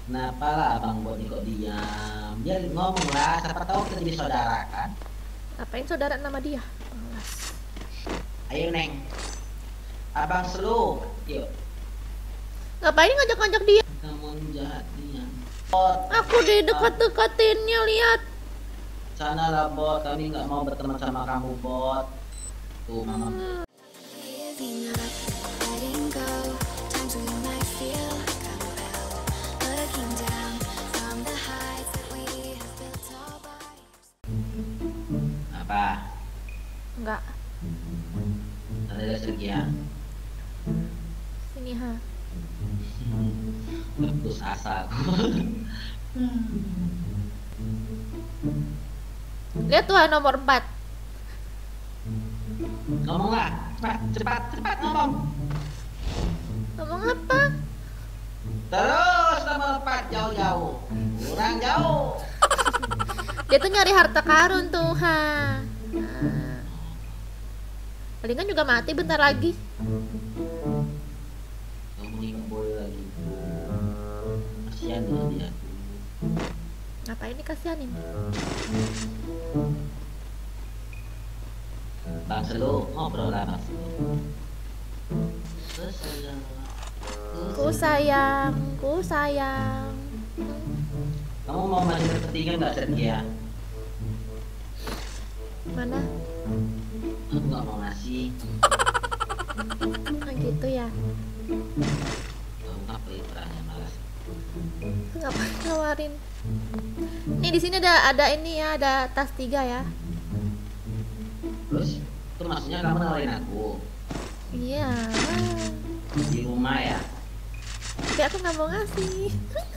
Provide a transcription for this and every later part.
Kenapa lah Abang Bot ini kok diam? Dia ngomong lah, siapa tahu kita jadi saudara kan? Ngapain saudara nama dia? Alas. Ayo Neng, Abang Selu, yuk. Ngapain ngajak-ngajak dia? Kamu jahat dia. Bot, Aku didekat-dekatinnya, lihat. sana lah Bot, kami nggak mau berteman sama kamu Bot. Tuh Mama. Giving up, letting go. Times we might feel like I'm fell, looking down from the heights that we have built all by. Apa? Enggak. Ada Sergi ya? Sini ha. Putus asa aku. Lihat tuh nomor 4. Ngomong lah, cepat ngomong. Ngomong apa? Terus nomor 4 jauh-jauh, kurang jauh. Dia tuh nyari harta karun tuh ha. Nah. Palingan juga mati bentar lagi. Kamu ini nggak boleh lagi. Kasihan dengan dia. Ngapain dikasihanin? Bang Selu ngobrol lah Bang Selu. Ku sayang. Kamu mau maju ke ketiga nggak Sergi ya? Mana? Aku nggak mau ngasih. Ah, gitu ya. Kamu apa ya perannya malas? Ngapain nawarin? Nih di sini ada ini ya, ada tas 3 ya. Terus itu maksudnya kamu nawarin aku Iya. di rumah ya? Tapi aku nggak mau ngasih.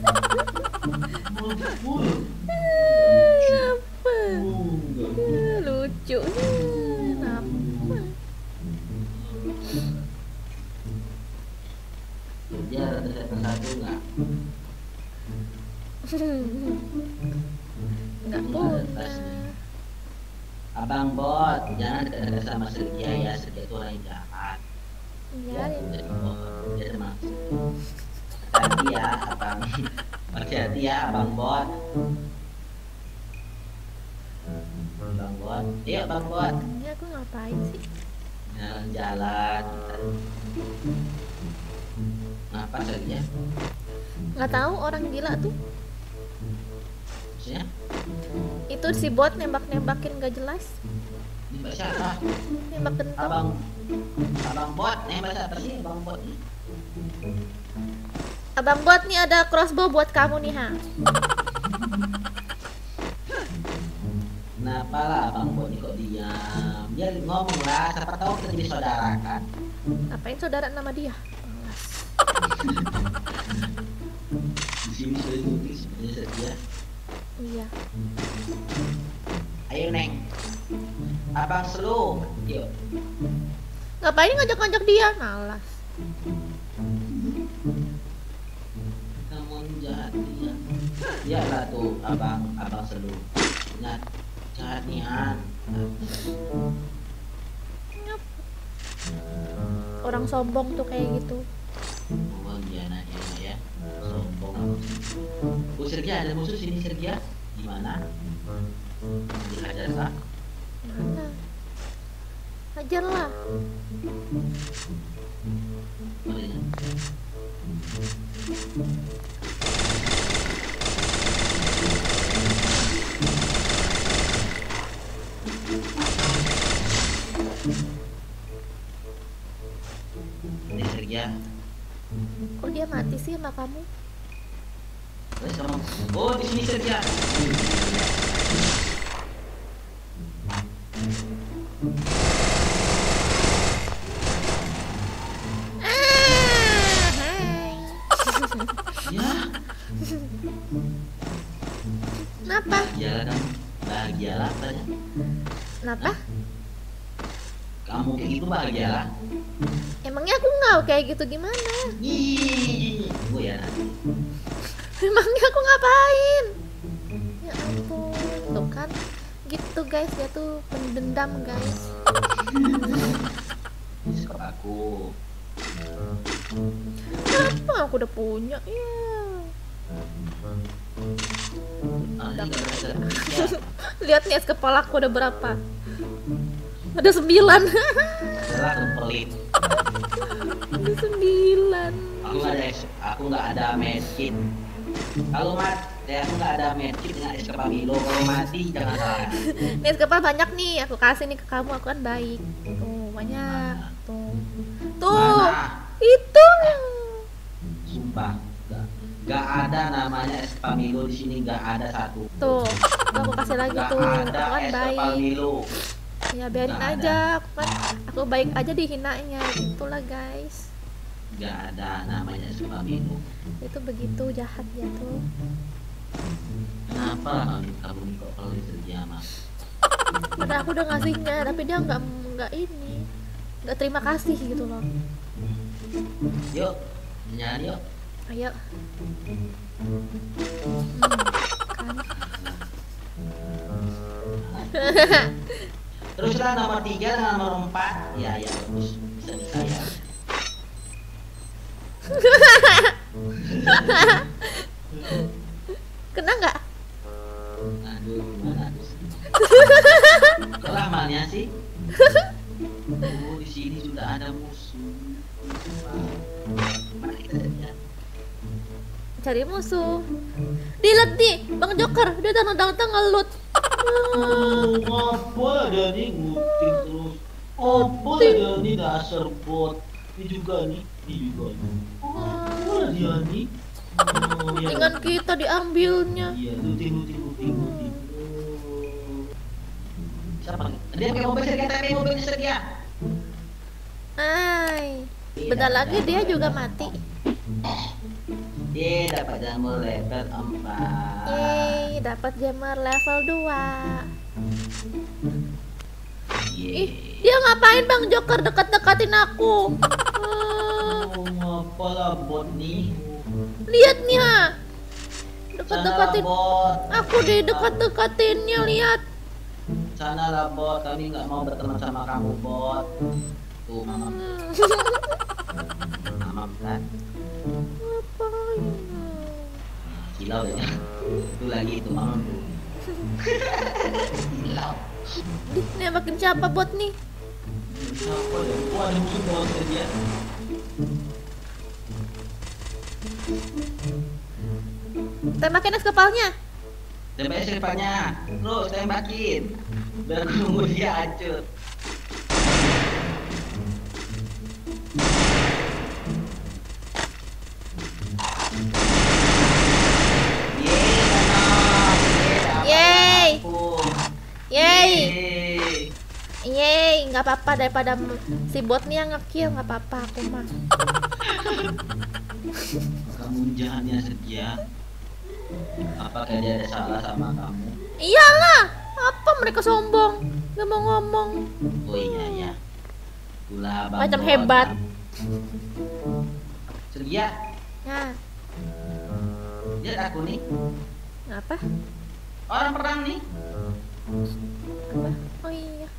Apa? Lucu. Kenapa? Kerja ada satu nggak? Nggak Nggak ada punya. tasnya. Abang Bot, jangan dekat-dekat sama Sergia ya. Sergia itu orang yang jahat. Iya. Jadi dia termasuk. Hati-hati ya, Abang. Hati-hati ya, Abang Bot. Bang Bot, yuk Bang Bot. Ini aku ngapain sih? Jalan-jalan. Ngapa Sergia? Nggak tahu, orang gila tuh. Maksudnya? Itu si bot nembak-nembakin gak jelas. Nembak siapa? Nembak kentang. Abang Bot, nembak siapa sih Abang Bot nih? Abang bot nih ada crossbow buat kamu nih ha. Kenapa lah Abang Bot ini kok diam? Dia ngomong lah, siapa tahu kita jadi saudara kan? Ngapain saudara nama dia? Alas. Di sini sudah ditulis sebenarnya Sergia. Iya. Ayo Neng, Abang Selu, yuk. Ngapain ngajak-ngajak dia? Malas. Kamu jahat dia. Dia lah tuh Abang Selu. Ingat, jahat nian. Orang sombong tuh kayak gitu. Oh dia nanya ya, sombong. Oh Sergia ada musuh sini Sergia. Gimana? Dihajar kah? Mana? Hajar lah. Boleh. Ini Sergia. Kok dia mati sih sama kamu? Terus kamu, oh di sini Sergia. Hai. Ya, Kenapa? bahagialah kamu. Bahagialah katanya. Kenapa? Kamu kayak gitu bahagialah. Emangnya aku nggak kayak gitu gimana? Ih, tunggu ya nanti. Emangnya aku ngapain? Ya ampun, tuh kan gitu guys, dia tuh pendendam guys. Skop aku. Apa aku udah punya ya. udah. nggak bersedia. Lihat nih es kepala aku udah berapa? Ada 9. Salah tempelit. Ada 9. Aku nggak ada medkit. Kalau mati, aku nggak ada medkit dengan es kepamilo. Kalau mati jangan salah. Nih es kepala banyak nih, aku kasih nih ke kamu, aku kan baik. Tuh, banyak. Tuh. Tuh. Mana? Itu. Sumpah, nggak ada namanya es kepamilo di sini, nggak ada satu. Tuh. Aku kasih lagi Nggak tuh. Aku ada kan es baik. kepamilo. Ya biarin Nggak aja, aku baik aja dihinanya, itulah guys. Nggak ada namanya es kepamilo. Itu begitu jahat dia tuh. Kenapa kamu nih kok kalau disergia mah? Padahal aku udah ngasihnya, tapi dia nggak terima kasih gitu loh. Yuk, nyanyi yuk. Ayo. Kan. Teruslah nomor 3 dengan nomor 4. Ya bagus, bisa ya. Kena nggak? Aduh, gimana tuh? Kok lamanya sih? Oh, di sini sudah ada musuh. Mari kita lihat. Cari musuh. Dilihat nih, Bang Joker, dia datang ngelut. Apa ada nih nguting terus? Apa ada nih dasar bot? Ini juga nih. Apa dia nih? Oh, ya. Dengan kita diambilnya. Iya, luting. Siapa? Dia pakai mobil Sergia, tapi mobilnya Sergia. Hai. Bentar lagi dia juga mati. Dia dapat jamur level 4. Yeay, dapat jammer level 2. Ih, dia ngapain Bang Joker dekat-dekatin aku? Oh, apalah bot nih. Lihat nih ha. Dekat-dekatin. Sana bot. Aku deh dekat-dekatinnya, lihat. Sana lah bot, kami nggak mau berteman sama kamu bot. Tuh mama, kan? Ngapain? Silau ya. Itu lagi itu mama tuh. Silau. Nih makin siapa bot nih? Siapa ya? Oh, ada musuh bot dia. Tembakin es kepalanya. Tembakin serpanya, terus tembakin. Biar nunggu dia hancur. Yeay. Yeay. Yeay. Yeay, nggak apa-apa daripada si bot nih yang nge-kill, nggak apa-apa aku mah. Kamu jahatnya Sergia. Apakah dia ada salah sama kamu? Iyalah, apa mereka sombong, nggak mau ngomong. Oh iya ya. Itulah Bang Macam Bot. hebat. Sergia, Nah, lihat aku nih. apa? Orang perang nih. Apa? Oh iya.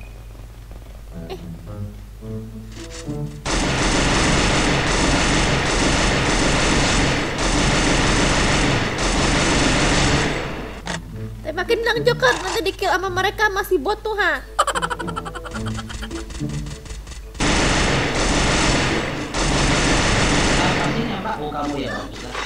Tembakin Bang Joker, nanti di-kill sama mereka, masih bot tuh ha. Pasti nembak kamu ya bagus lah.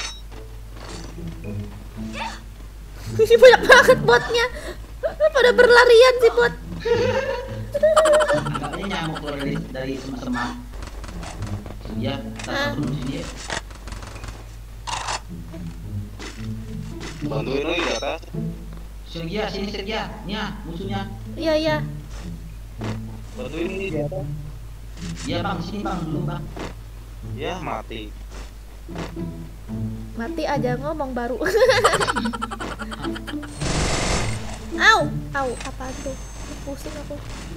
Ini banyak banget botnya. Pada berlarian sih bot. Agaknya nyamuk keluar dari semak-semak. Sergia, kita turun sini ya. Bantuin lu di atas. Sergia, sini Sergia. Nih musuhnya. Iya iya. Bantuin ini di atas. Iya bang, sini bang dulu bang. Ya mati. Mati aja ngomong baru. Au, apa tuh? Pusing aku.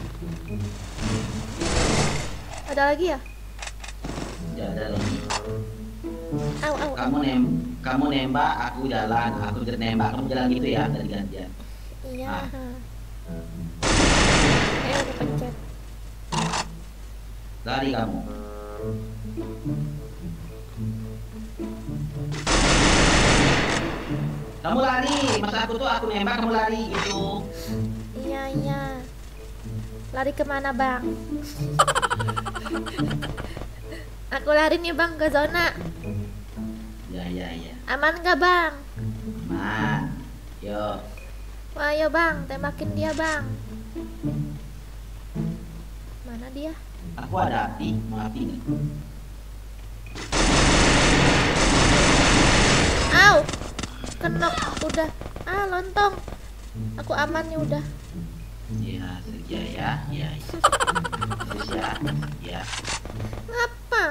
Ada lagi ya? Tidak ada lagi. Au. Kamu nembak, aku jalan. Aku nembak, kamu jalan gitu ya, dari gantian. Iya. Ah. Ayo aku pencet. Lari kamu. Kamu lari, masa aku nembak kamu lari gitu. Iya. Lari kemana bang? Aku lari nih bang ke zona. Ya. Aman gak bang? Man, yo. Wah ayo bang, tembakin dia bang. Mana dia? Aku ada api, mau api nih. Au, kenok udah. Ah lontong. Aku aman nih udah. Ya, Sergia ya. Terus ya. Apa?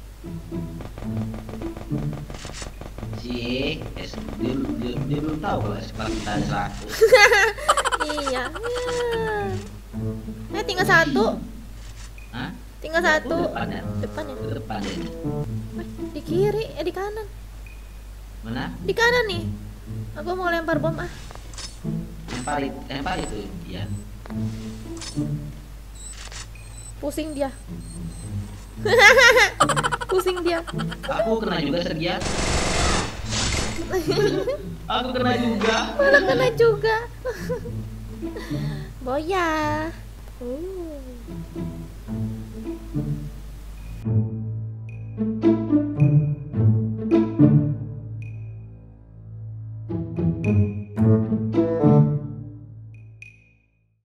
Dia belum tahu kalau sekarang kita ada 100. Iya. Tinggal satu. Hah? Tinggal satu. Depan ya? Depan ya? Ke depan ya. Di kiri, di kanan. Mana? Di kanan nih. Aku mau lempar bom ah. Lempar itu dia. Pusing dia. Pusing dia. Aku kena juga Sergia. Aku kena juga. Malah kena juga. Boya.